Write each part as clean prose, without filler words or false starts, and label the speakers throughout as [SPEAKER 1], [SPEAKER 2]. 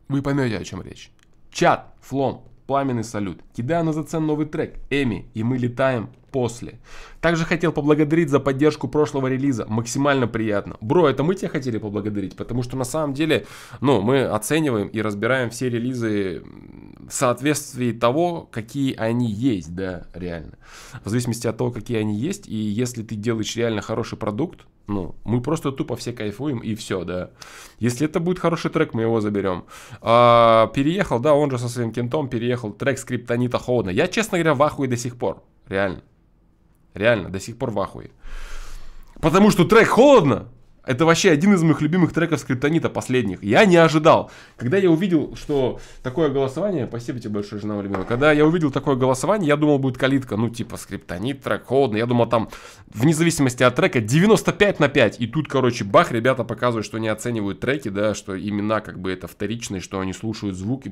[SPEAKER 1] Вы поймете, о чем речь. Чат, Флом, пламенный салют. Кидаю на зацен новый трек, Эми, и мы летаем после. Также хотел поблагодарить за поддержку прошлого релиза. Максимально приятно. Бро, это мы тебя хотели поблагодарить, потому что на самом деле, ну, мы оцениваем и разбираем все релизы в соответствии того, какие они есть, да, реально. В зависимости от того, какие они есть, и если ты делаешь реально хороший продукт, ну, мы просто тупо все кайфуем и все, да. Если это будет хороший трек, мы его заберем. Переехал, да, он же со своим кентом переехал. Трек Скриптонита Холодно. Я, честно говоря, в ахуе до сих пор. Реально. Реально, до сих пор в ахуе. Потому что трек Холодно — это вообще один из моих любимых треков Скриптонита последних. Я не ожидал. Когда я увидел, что такое голосование... Спасибо тебе большое, жена любимая. Когда я увидел такое голосование, я думал, будет калитка. Ну, типа, Скриптонит, трек Холодно. Я думал, там, вне зависимости от трека, 95/5. И тут, короче, бах, ребята показывают, что не оценивают треки, да, что имена, как бы, это вторичные, что они слушают звуки.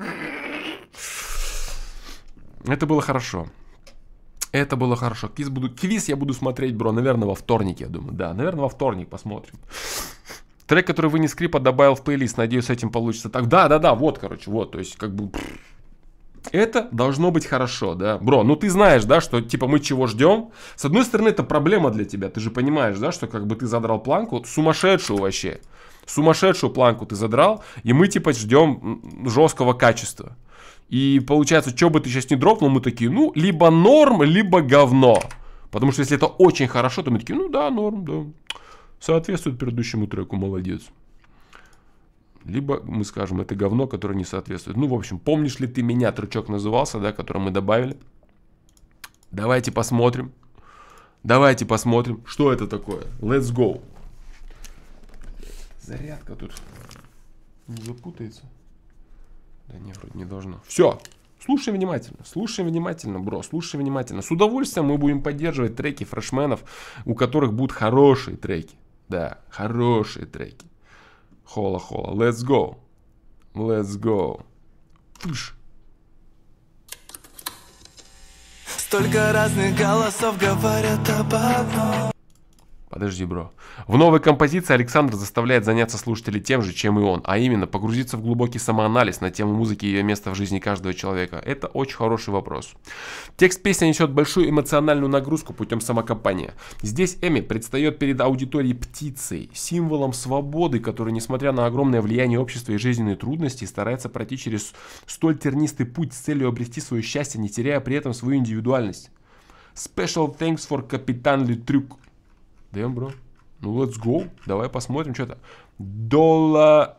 [SPEAKER 1] Это было хорошо. Это было хорошо. Квиз я буду смотреть, бро, наверное, во вторник, я думаю. Да, наверное, во вторник посмотрим. Трек, который вынес Крипа, добавил в плейлист. Надеюсь, с этим получится так. Да, вот, короче, вот. То есть, как бы... Это должно быть хорошо, да. Бро, ну ты знаешь, да, что, типа, мы чего ждем. С одной стороны, это проблема для тебя. Ты же понимаешь, да, что, как бы, ты задрал планку сумасшедшую вообще. Сумасшедшую планку ты задрал. И мы, типа, ждем жесткого качества. И получается, что бы ты сейчас не дропнул, мы такие, ну, либо норм, либо говно. Потому что если это очень хорошо, то мы такие, ну да, норм, да. Соответствует предыдущему треку, молодец. Либо мы скажем, это говно, которое не соответствует. Ну, в общем, помнишь ли ты меня, трючок назывался, да, который мы добавили. Давайте посмотрим. Давайте посмотрим, что это такое. Let's go. Зарядка тут не запутается. Да не, вроде не должно. Все, слушай внимательно, бро, слушай внимательно. С удовольствием мы будем поддерживать треки фрешменов, у которых будут хорошие треки. Да, хорошие треки. Хола-хола, let's go. Let's go. Пуш.
[SPEAKER 2] Столько разных голосов говорят об одном.
[SPEAKER 1] Подожди, бро. В новой композиции Александр заставляет заняться слушателей тем же, чем и он, а именно погрузиться в глубокий самоанализ на тему музыки и ее места в жизни каждого человека. Это очень хороший вопрос. Текст песни несет большую эмоциональную нагрузку путем самокопания. Здесь Эми предстает перед аудиторией птицей, символом свободы, который, несмотря на огромное влияние общества и жизненные трудности, старается пройти через столь тернистый путь с целью обрести свое счастье, не теряя при этом свою индивидуальность. Special thanks for Капитан Литрюк. Дэм, бро. Ну, let's go. Давай посмотрим, что-то. Дола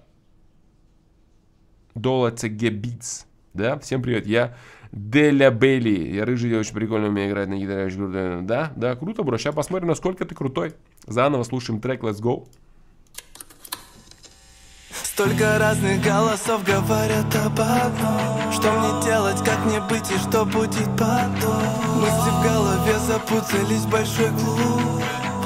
[SPEAKER 1] CG Beats. Да? Всем привет. Я Деля Бейли. Я рыжий, я очень прикольно умею играть на гитаре. Очень круто. Да? Да, круто, бро. Сейчас посмотрим, насколько ты крутой. Заново слушаем трек Let's go.
[SPEAKER 2] Столько разных голосов говорят об одном. Что мне делать, как мне быть и что будет потом? Мысли в голове запутались в большой клуб.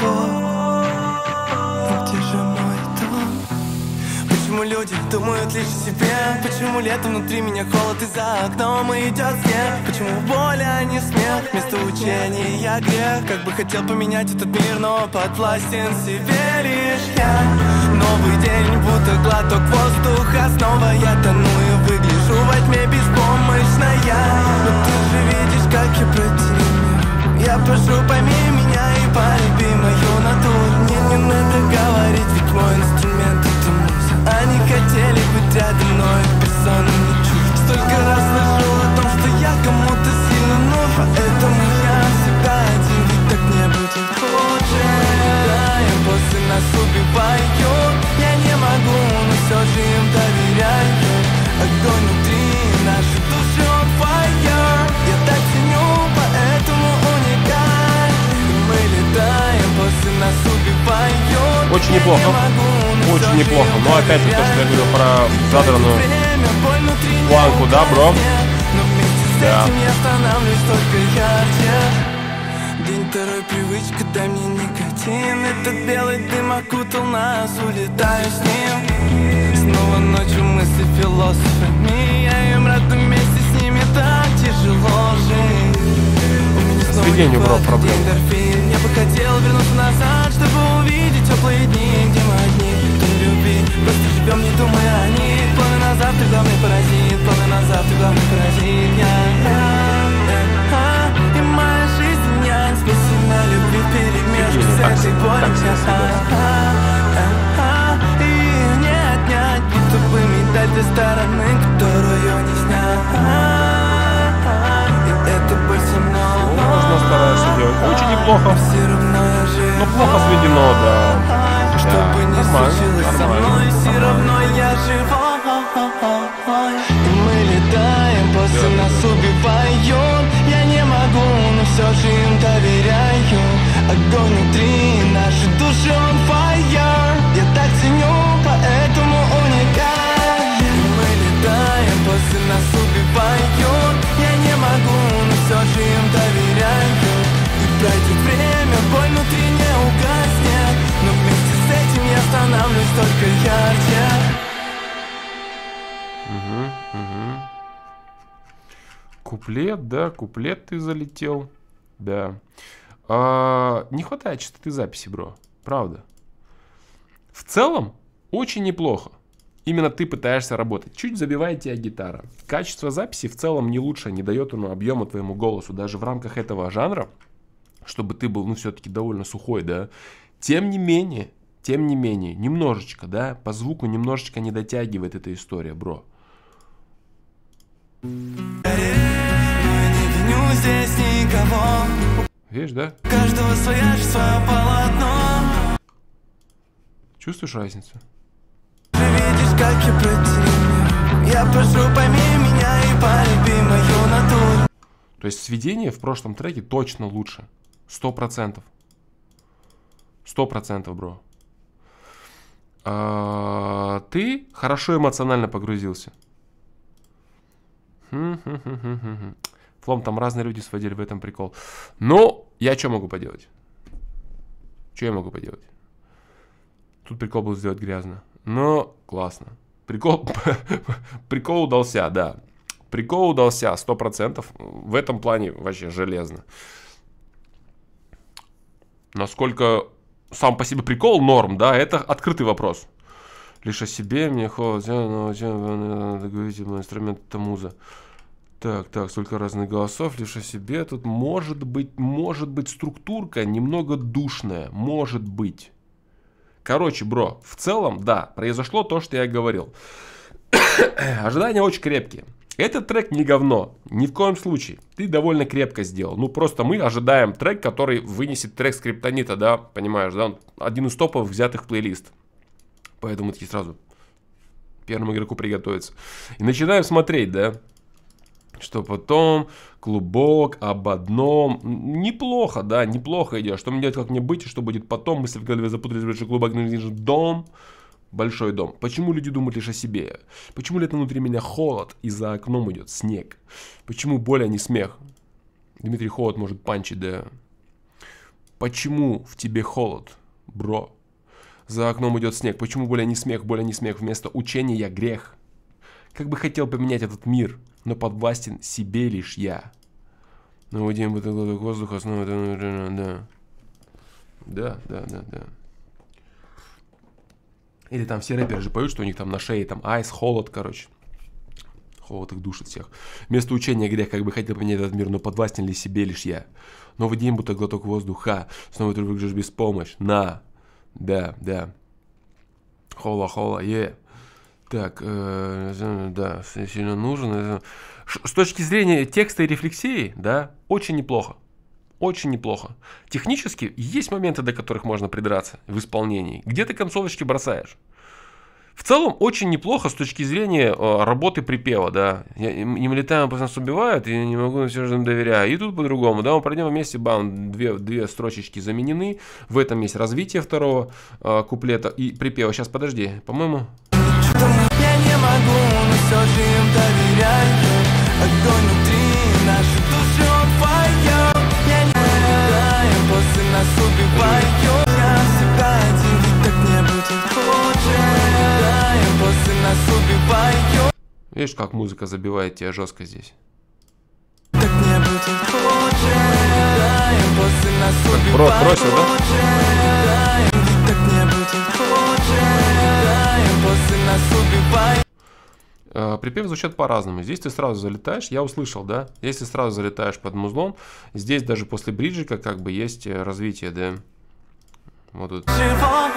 [SPEAKER 2] Где же мой дом? Почему люди думают лишь о себе? Почему летом внутри меня холод и за окном идет снег? Почему боль, а не смех? Вместо учения я грех. Как бы хотел поменять этот мир, но подвластен себе лишь я. Новый день, будто глоток воздуха. Снова я тону и выгляжу во тьме беспомощная. Но ты же видишь, как я против мир. Я прошу, пойми меня и полюби мою натуру. Мне не надо говорить, ведь мой инструмент это музыка. Они хотели быть рядом, но их персона не чужд. Столько раз слышал о том, что я кому-то сильно нужен. Поэтому я всегда один, ведь так не будет хуже. Летаем, после нас убивают. Я не могу, но все же им доверяю. Огонь внутри, наши души on fire. Я так ценю, поэтому уникальны. Мы летаем, после нас убивают.
[SPEAKER 1] Очень неплохо. Очень неплохо. Но опять же, то, что я говорил про задранную планку, да, бро? Да.
[SPEAKER 2] День второй, привычка, дай мне никотин. Этот белый дым окутал нас, улетаю с ним. Снова ночью мысли философами. Я им рад вместе с ними, так тяжело жить. У меня снова не хватает эндорфин. Я бы хотел вернуться назад, чтобы увидеть теплые дни, где мы одни. Кто не любит, просто живем, не думая о них. Планы на завтра главный паразит, полный назад, ты главный паразит. И моя жизнь нет смысла на любви вперемешку с этой болью. И не отнять, будто бы медаль той стороны, которую не снять. И это боль со мной.
[SPEAKER 1] Можно стараться делать. Очень неплохо. Но плохо сведено, да.
[SPEAKER 2] Что бы ни случилось со мной, все равно я живой. И мы летаем, после нас убивают. Я не могу, но все же им доверяю. Огонь внутри, наши души on fire. Я так ценю, поэтому уникален. И мы летаем, после нас убивают. Я не могу, но все же им доверяю. И пройдет время, боль внутри не угаснет. Но вместе с этим я становлюсь только ярче.
[SPEAKER 1] Куплет, да, куплет ты залетел. Да. Не хватает частоты записи, бро. Правда. В целом, очень неплохо. Именно ты пытаешься работать. Чуть забивает тебя гитара. Качество записи в целом не лучше, не дает объема твоему голосу. Даже в рамках этого жанра, чтобы ты был, все-таки довольно сухой, да. Тем не менее, немножечко, да, по звуку немножечко не дотягивает эта история, бро.
[SPEAKER 2] Здесь никого.
[SPEAKER 1] Видишь, да?
[SPEAKER 2] Каждого свое полотно.
[SPEAKER 1] Чувствуешь разницу?
[SPEAKER 2] Видишь, как я противлю. Я прошу, пойми меня и полюби мою натуру.
[SPEAKER 1] То есть сведение в прошлом треке точно лучше. 100%. 100%, бро. Ты хорошо эмоционально погрузился. Флом, там разные люди сводили, в этом прикол. Но я что могу поделать? Что я могу поделать? Тут прикол был сделать грязно. Но классно. Прикол удался, да. Прикол удался 100%. В этом плане вообще железно. Насколько сам по себе прикол норм, да, это открытый вопрос. Лишь о себе мне холодно, надо говорить, мой инструмент это муза. Так, столько разных голосов, лишь о себе. Тут может быть структурка немного душная. Может быть. Короче, бро, в целом, да, произошло то, что я говорил. Ожидания очень крепкие. Этот трек не говно. Ни в коем случае. Ты довольно крепко сделал. Ну, просто мы ожидаем трек, который вынесет трек Скриптонита, да, понимаешь, да? Он один из топовых, взятых в плейлист. Поэтому такие сразу первому игроку приготовиться. И начинаем смотреть, да. Что потом, клубок, об одном. Неплохо, да, неплохо идет. Что мне делать, как мне быть, и что будет потом. Мысли в голове запутались, большой клубок, дом. Большой дом. Почему люди думают лишь о себе? Почему лето внутри меня холод, и за окном идет снег? Почему боль, а не смех? Дмитрий Холод может панчить, да. Почему в тебе холод, бро? За окном идет снег. Почему боль, а не смех? Боль, а не смех. Вместо учения грех. Как бы хотел поменять этот мир, но подвластен себе лишь я. Ну, день бутылок воздуха, снова да. Да. Или там все рэперы же поют, что у них там на шее там айс, холод, короче. Холод их душит всех. Вместо учения грех, как бы хотел поменять этот мир, но подвластен ли себе лишь я. Новый день, будто глоток воздуха. Снова ты выглядишь без помощи. На. Да. Хола, Так, да, сильно нужен. С точки зрения текста и рефлексии, да, очень неплохо. Очень неплохо. Технически есть моменты, до которых можно придраться в исполнении. Где ты концовочки бросаешь? В целом очень неплохо с точки зрения работы припева, да. Мы летаем, после нас убивают, и я не могу все же им доверять. И тут по-другому, да, мы пройдем вместе, бам, две строчечки заменены. В этом есть развитие второго куплета и припева. Сейчас, подожди, по-моему...
[SPEAKER 2] Я не могу, но все же им доверяю. Огонь внутри, наши души on fire. Я не доверяю, после нас убивают. Я всегда один, ведь так не будет лучше. После нас убивают.
[SPEAKER 1] Видишь, как музыка забивает тебя жестко здесь.
[SPEAKER 2] Так не будет лучше. После нас убивают.
[SPEAKER 1] Бросил, да?
[SPEAKER 2] Так не будет лучше. После нас убивают.
[SPEAKER 1] Припев звучат по-разному. Здесь ты сразу залетаешь, я услышал, да? Если сразу залетаешь под музлом, здесь даже после бриджика как бы есть развитие, да? Вот тут.
[SPEAKER 2] Что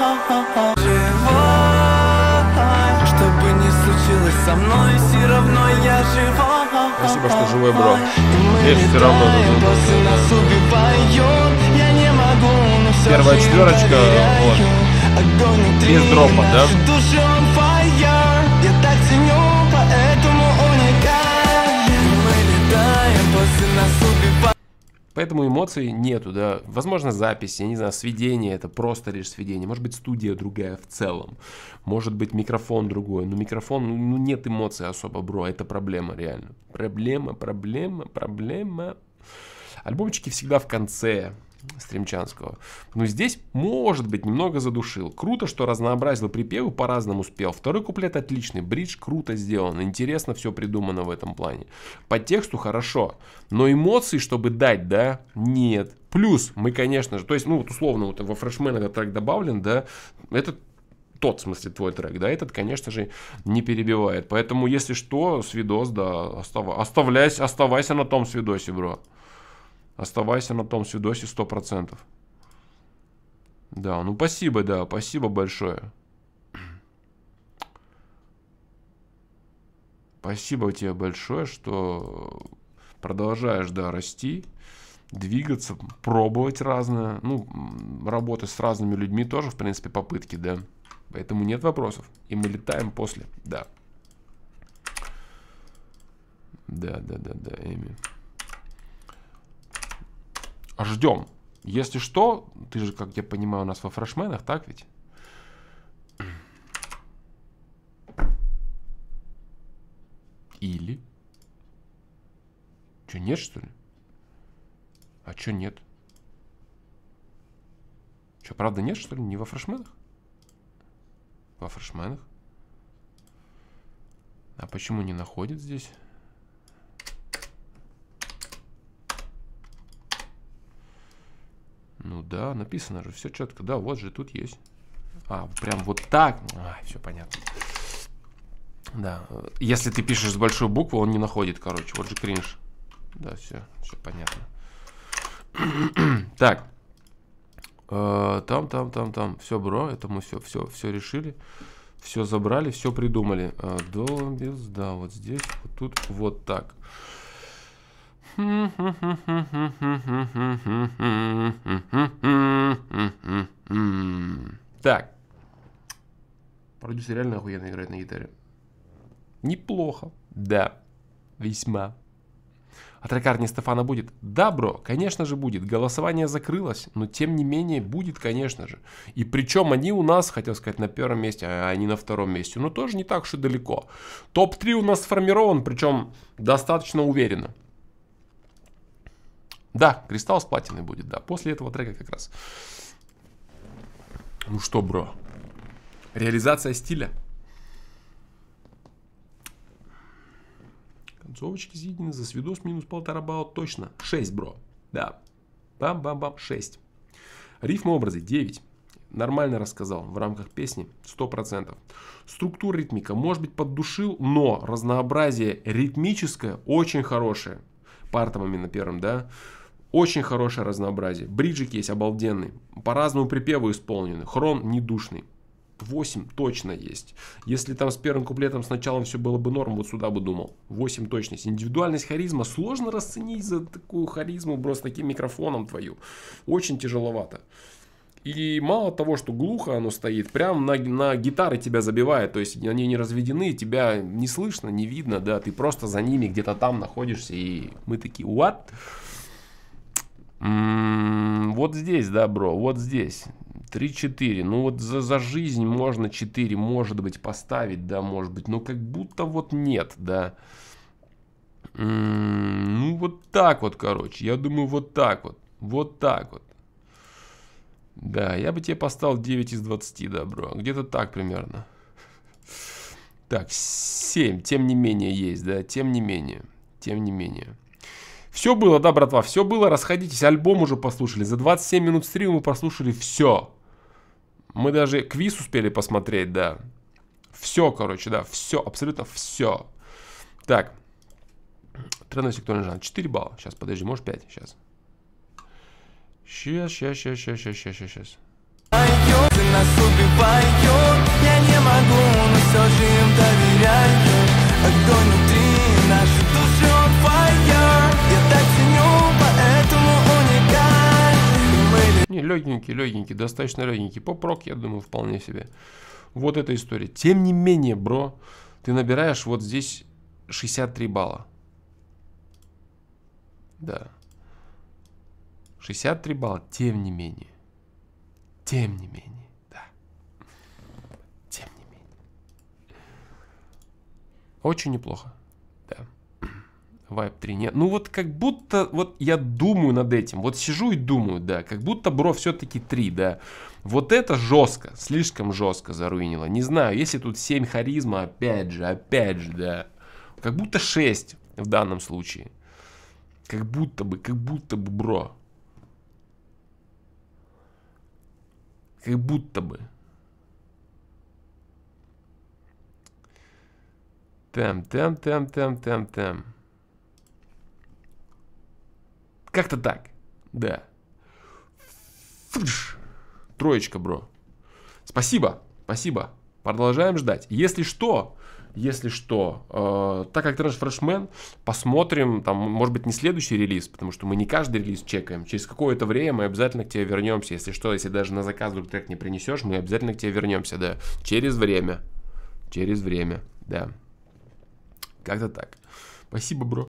[SPEAKER 2] бы ни случилось со мной, все равно я жива.
[SPEAKER 1] Спасибо, что живой, бро. Видишь, все равно. Первая четверочка, вот. Без дропа, да?
[SPEAKER 2] Я так ценю, поэтому уникален. Мы летаем, после нас убивают.
[SPEAKER 1] Поэтому эмоций нету, да. Возможно, запись, я не знаю, сведение, это просто лишь сведение. Может быть, студия другая в целом. Может быть, микрофон другой. Но микрофон, ну нет эмоций особо, бро. Это проблема, реально. Проблема. Альбомчики всегда в конце Стримчанского. Но здесь, может быть, немного задушил. Круто, что разнообразил припевы, по-разному спел. Второй куплет отличный, бридж круто сделан. Интересно все придумано в этом плане. По тексту хорошо, но эмоций, чтобы дать, да, нет. Плюс мы, конечно же, то есть, ну, вот условно, вот во фрешмен этот трек добавлен, да, это тот, в смысле, твой трек, да, этот, конечно же, не перебивает. Поэтому, если что, свидос, да, оставайся на том свидосе, бро. Оставайся на том свидосе 100%. Да, ну спасибо, да, спасибо большое. Спасибо тебе большое, что продолжаешь, да, расти, двигаться, пробовать разное. Ну, работать с разными людьми тоже, в принципе, попытки, да. Поэтому нет вопросов. И мы летаем после, да. Да, Эми. Ждем. Если что, ты же, как я понимаю, у нас во фрешменах, так ведь? Или? Че, нет, что ли? А че нет? Че, правда нет, что ли? Не во фрешменах? Во фрешменах? А почему не находит здесь? Ну да, написано же, все четко. Да, вот же, тут есть. А, прям вот так. Все понятно. Да, если ты пишешь с большой буквы, он не находит, короче. Вот же кринж. Да, все понятно. Так. Там. Все, бро, это мы все решили. Все забрали, все придумали. Да, вот здесь, вот тут, вот так. Так. Продюсер реально охуенно играет на гитаре. Неплохо. Да. Весьма. А трек-арт Стефана будет? Да, бро, конечно же будет. Голосование закрылось, но тем не менее будет, конечно же. И причем они у нас, хотел сказать, на первом месте, а они на втором месте. Но тоже не так уж и далеко. Топ-3 у нас сформирован, причем достаточно уверенно. Да, кристалл с платиной будет, да. После этого трека как раз. Ну что, бро? Реализация стиля. Концовочки съедены за свидос минус 1,5 балла. Точно. 6, бро. Да. Бам-бам-бам. 6. Рифмы, образы 9. Нормально рассказал. В рамках песни 100%. Структура, ритмика. Может быть, поддушил, но разнообразие ритмическое очень хорошее. По артам именно первым, да. Очень хорошее разнообразие. Бриджик есть обалденный. По-разному припевы исполнены. Хрон недушный. 8 точно есть. Если там с первым куплетом с началом все было бы норм, вот сюда бы думал. 8 точность. Индивидуальность, харизма. Сложно расценить за такую харизму, бро, с таким микрофоном твою. Очень тяжеловато. И мало того, что глухо оно стоит, прям на гитары тебя забивает. То есть они не разведены, тебя не слышно, не видно, да. Ты просто за ними где-то там находишься. И мы такие, what? Вот здесь, да, бро, вот здесь 3-4, ну вот за жизнь можно 4, может быть, поставить, да, может быть, но как будто вот нет, да. Ну вот так вот, короче, я думаю, вот так вот, да, я бы тебе поставил 9 из 20, да, бро, где-то так примерно. Так, 7, тем не менее есть, да, тем не менее. Все было, да, братва, все было, расходитесь, альбом уже послушали, за 27 минут стрима мы прослушали все. Мы даже квиз успели посмотреть, да. Все, короче, да, все, абсолютно все. Так. Трендовый сектор жанр. 4 балла. Сейчас, подожди, может 5? Сейчас. Сейчас.
[SPEAKER 2] Нас убивают, я не могу, но все же им доверяю. Огонь внутри, наши души on fire. Я так ценю, поэтому уникальны.
[SPEAKER 1] Не, легенький, достаточно легенький. Поп-рок, я думаю, вполне себе. Вот эта история. Тем не менее, бро, ты набираешь вот здесь 63 балла. Да. 63 балла, тем не менее. Тем не менее, да. Тем не менее. Очень неплохо. Да. Vibe 3 нет. Ну вот как будто, вот я думаю над этим. Вот сижу и думаю, да. Как будто, бро, все-таки 3, да. Вот это жестко, слишком жестко заруинило. Не знаю, если тут 7 харизма, опять же, да. Как будто 6 в данном случае. Как будто бы, бро. Как будто бы. Там. Как-то так. Да. Троечка, бро. Спасибо. Продолжаем ждать. Если что, так как ты наш фрешмен, посмотрим, там, может быть, не следующий релиз, потому что мы не каждый релиз чекаем. Через какое-то время мы обязательно к тебе вернемся. Если что, если даже на заказ вдруг трек не принесешь, мы обязательно к тебе вернемся, да. Через время, да. Как-то так. Спасибо, бро.